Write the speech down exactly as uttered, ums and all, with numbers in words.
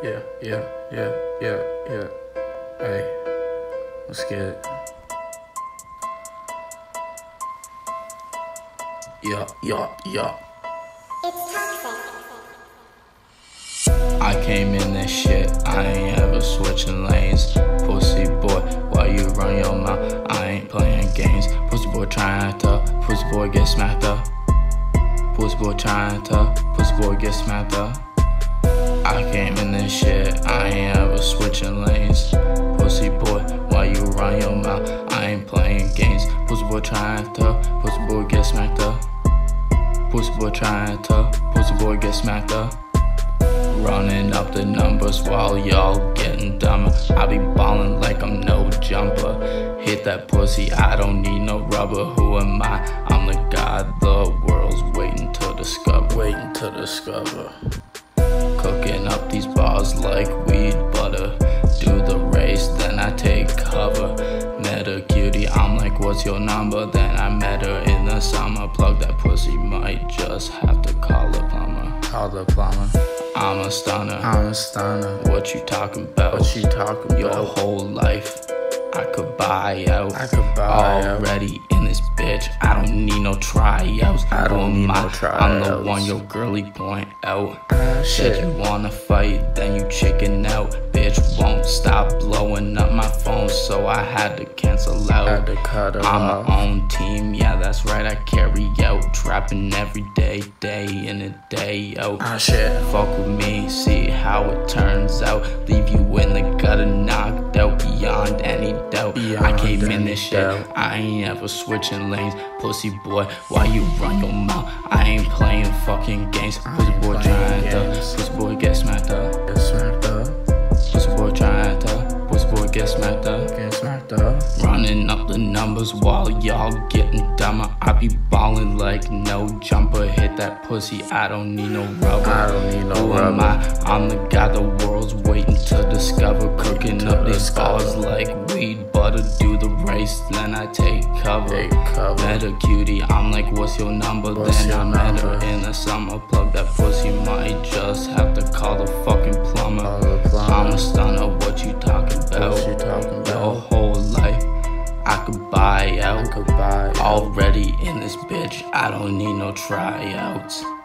yeah, yeah, yeah, yeah, yeah. Hey, let's get it. Yeah, yeah, yeah. It's toxic. I came in this shit, I ain't ever switching lanes. Pussy boy, why you run your mouth? I ain't playing games. Pussy boy trying to, pussy boy get smacked up. Pussy boy trying to, pussy boy get smacked up. I came in this shit, I ain't ever switching lanes. Pussy boy, why you run your mouth? I ain't playing games. Pussy boy trying to, pussy boy get smacked up. Pussy boy trying to, pussy boy get smacked up. Running up the numbers while y'all getting dumber. I be ballin' like I'm no jumper. Hit that pussy, I don't need no rubber. Who am I? I'm the god the world's waiting to discover. Waiting to discover. Cooking up these bars like weed butter. Do the race, then I take cover. Met a cutie, I'm like, what's your number? Then I met her in the summer. Plug that pussy, might just have to call the plumber. Call the plumber. I'm a stunner. I'm a stunner. What you talking about? What you talking about? Your whole life I could buy out. I could buy already out. In this bitch. I don't need no tryouts. I don't need my, no tryouts. I'm the one your girly point out. Uh, Said you wanna fight, then you chicken out. Bitch won't stop blowing up my phone, so I had to cancel out. Had to cut her I'm off. My own team, yeah, that's right. I carry out, trapping every day, day in and day out. Ah, shit. Fuck with me, see how it turns out. Leave you in the gutter, knocked out beyond any doubt. Beyond I came in this shit, doubt. I ain't ever switching lanes. Pussy boy, why you run your mouth? I ain't playing fucking games. Pussy boy trying to, pussy boy get smacked up. Get smacked up. Pussy boy trying to, pussy boy get smacked up. Get smacked up. Running up the numbers while y'all getting dumber. I be ballin' like no jumper. Hit that pussy, I don't need no rubber. I don't need no Who rubber. Am I? I'm the guy the world's waiting to discover. Cooking to up these bars like weed butter. Do the race, then I take cover. Take cover. Met a cutie, I'm like, what's your number? What's then your I met number? Her in the summer. Plug that pussy, might just have to call the fucking plumber. Call the plumber. I'm a stunner, what you talking about? What you talking about? Your whole life I could buy out. I could buy out. Already in this bitch, I don't need no tryouts.